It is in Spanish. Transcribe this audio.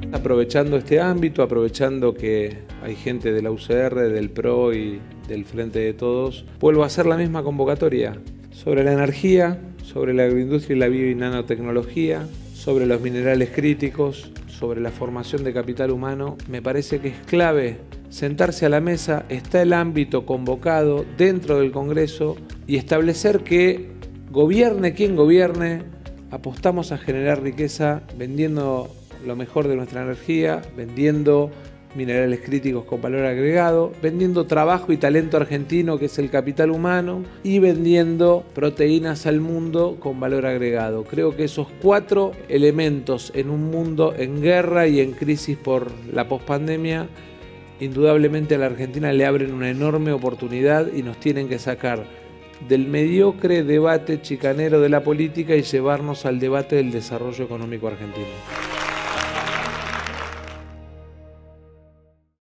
Aprovechando este ámbito, aprovechando que hay gente de la UCR, del PRO y del Frente de Todos, vuelvo a hacer la misma convocatoria sobre la energía, sobre la agroindustria y la bio y nanotecnología, sobre los minerales críticos, sobre la formación de capital humano. Me parece que es clave sentarse a la mesa, está el ámbito convocado dentro del Congreso y establecer que gobierne quien gobierne, apostamos a generar riqueza vendiendo lo mejor de nuestra energía, vendiendo minerales críticos con valor agregado, vendiendo trabajo y talento argentino que es el capital humano y vendiendo proteínas al mundo con valor agregado. Creo que esos 4 elementos en un mundo en guerra y en crisis por la pospandemia, indudablemente a la Argentina le abren una enorme oportunidad y nos tienen que sacar del mediocre debate chicanero de la política y llevarnos al debate del desarrollo económico argentino.